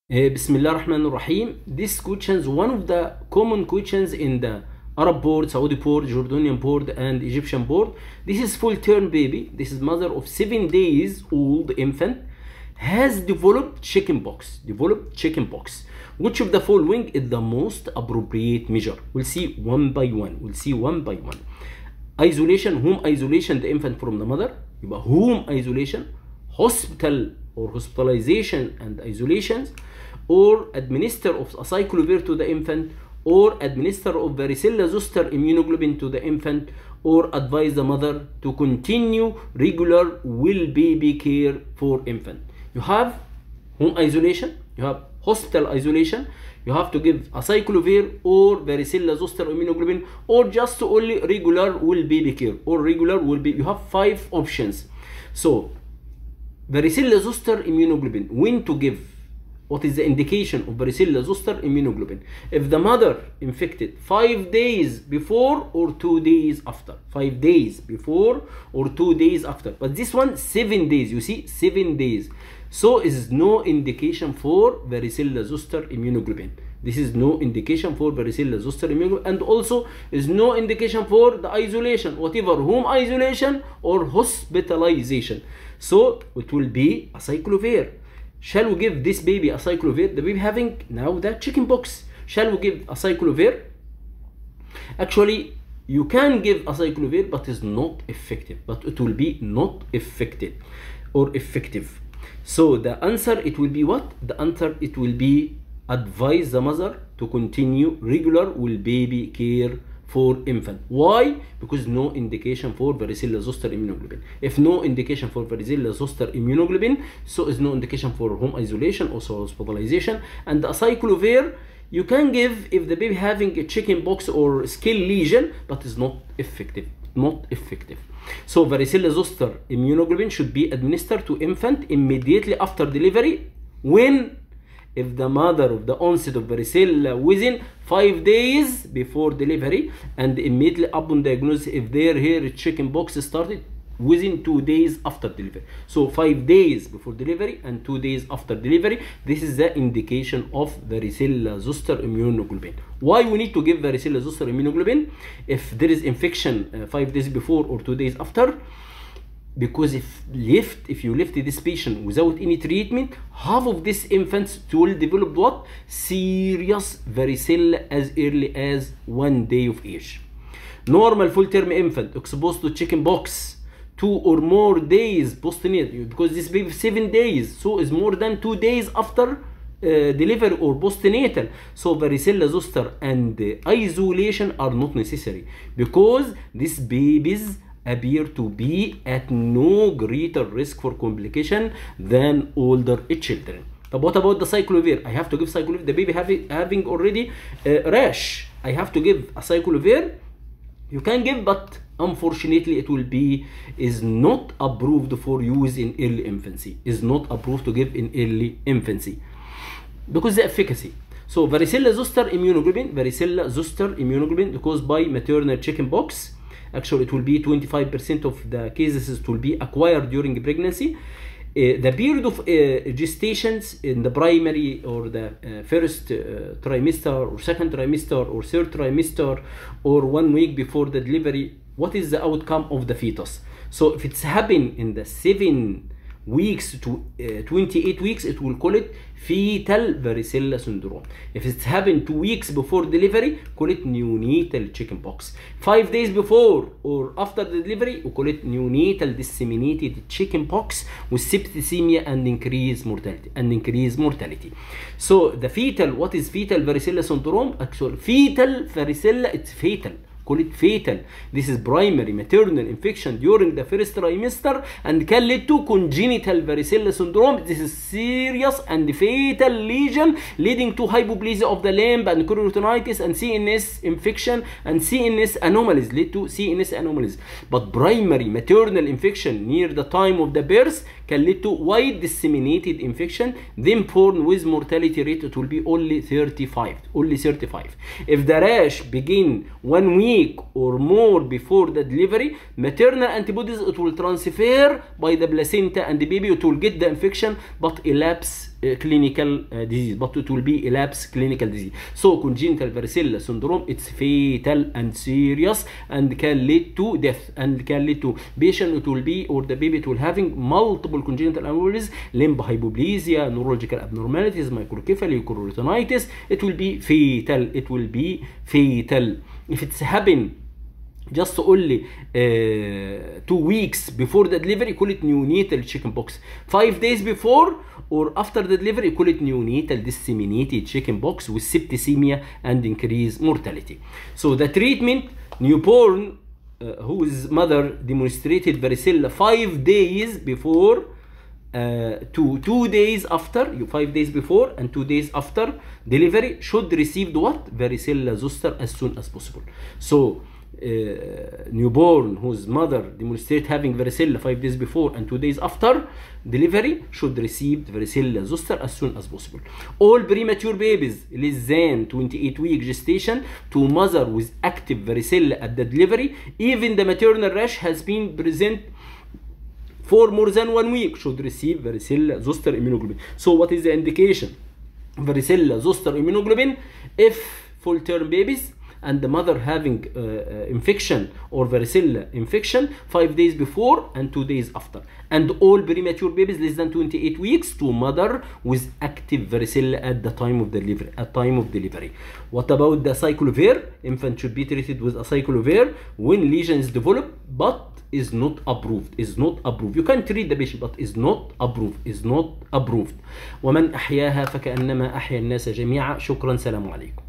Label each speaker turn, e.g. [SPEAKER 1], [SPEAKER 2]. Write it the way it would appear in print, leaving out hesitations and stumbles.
[SPEAKER 1] Bismillah ar-Rahman ar-Rahim. This questions one of the common questions in the Arab board, Saudi board, Jordanian board, and Egyptian board. This is full-term baby. This is mother of 7 days old infant has developed chickenpox. Which of the following is the most appropriate measure? We'll see one by one. Isolation. Home isolation the infant from the mother. يبقى home isolation, hospital or hospitalization and isolations, or administer of acyclovir to the infant, or administer of varicella zoster immunoglobulin to the infant, or advise the mother to continue regular well baby care for infant. You have home isolation, you have hospital isolation, you have to give acyclovir or varicella zoster immunoglobulin, or just only regular well baby care or regular well baby. You have 5 options. So varicella zoster immunoglobulin, when to give? What is the indication of varicella zoster immunoglobulin? If the mother infected 5 days before or 2 days after. 5 days before or 2 days after. But this one 7 days. You see, 7 days. So is no indication for varicella zoster immunoglobulin. This is no indication for varicella zoster immunoglobulin, and also is no indication for the isolation, whatever home isolation or hospitalization. So it will be acyclovir. Shall we give this baby acyclovir? The baby having now the chickenpox. Shall we give acyclovir? Actually, you can give acyclovir, but it's not effective. But it will be not effective or effective. So the answer it will be what? The answer it will be advise the mother to continue regular well baby care for infant. Why? Because no indication for varicella zoster immunoglobulin. If no indication for varicella zoster immunoglobulin, so is no indication for home isolation, also hospitalization. And the acyclovir you can give if the baby having a chickenpox or skin lesion, but is not effective. So varicella zoster immunoglobulin should be administered to infant immediately after delivery. When? If the mother of the onset of varicella within 5 days before delivery, and immediately upon diagnosis if their hair chickenpox started within 2 days after delivery. So 5 days before delivery and 2 days after delivery. This is the indication of varicella zoster immunoglobulin. Why we need to give varicella zoster immunoglobulin if there is infection 5 days before or 2 days after? Because if you left this patient without any treatment, half of these infants will develop what? Serious varicella as early as 1 day of age. Normal full-term infant exposed to chickenpox 2 or more days postnatal, because this baby 7 days, so is more than 2 days after delivery or postnatal. So varicella zoster and isolation are not necessary, because these babies appear to be at no greater risk for complication than older children. But what about the acyclovir? I have to give acyclovir. The baby having already rash. I have to give acyclovir. You can give, but unfortunately it will be is not approved for use in early infancy. Is not approved to give in early infancy because the efficacy. So varicella zoster immunoglobulin caused by maternal chickenpox. Actually, it will be 25% of the cases it will be acquired during pregnancy. The period of gestations in the primary or the first trimester or second trimester or third trimester or 1 week before the delivery, what is the outcome of the fetus? So if it's happened in the 7 weeks to 28 weeks, it will call it fetal varicella syndrome. If it's happened 2 weeks before delivery, call it neonatal chickenpox. 5 days before or after the delivery, we call it neonatal disseminated chickenpox with septicemia and increased mortality. So the fetal, what is fetal varicella syndrome? Actually, fetal varicella, it's fatal. Call it fatal. This is primary maternal infection during the first trimester and can lead to congenital varicella syndrome. This is serious and fatal lesion leading to hypoplasia of the limb and choroidititis and CNS infection and CNS anomalies, lead to CNS anomalies. But primary maternal infection near the time of the birth can lead to wide disseminated infection, then born with mortality rate it will be only 35. If the rash begin 1 week week or more before the delivery, maternal antibodies it will transfer by the placenta and the baby, it will get the infection but elapse clinical disease, but it will be elapse clinical disease. So congenital varicella syndrome, it's fatal and serious and can lead to death and can lead to patient it will be, or the baby it will having multiple congenital anomalies, limb hypoplasia, neurological abnormalities, microcephaly, choroidititis. It will be fatal. It will be fatal if it's happen just only 2 weeks before the delivery, call it neonatal chickenpox. 5 days before or after the delivery, call it neonatal disseminated chickenpox with septicemia and increased mortality. So the treatment, newborn whose mother demonstrated varicella 5 days before to 2 days after, 5 days before and 2 days after delivery should receive what? Varicella zoster as soon as possible. So newborn whose mother demonstrate having varicella 5 days before and 2 days after delivery should receive varicella zoster as soon as possible. All premature babies less than 28-week gestation to mother with active varicella at the delivery, even the maternal rash has been present for more than 1 week, should receive varicella zoster immunoglobulin. So what is the indication? Varicella zoster immunoglobulin if full term babies and the mother having infection or varicella infection 5 days before and 2 days after, and all premature babies less than 28 weeks to mother with active varicella at the time of delivery. What about the acyclovir? Infant should be treated with acyclovir when lesions develop but is not approved. You can treat the patient but is not approved. ومن أحياها فكأنما أحيا الناس جميعا. شكرا، سلام عليكم.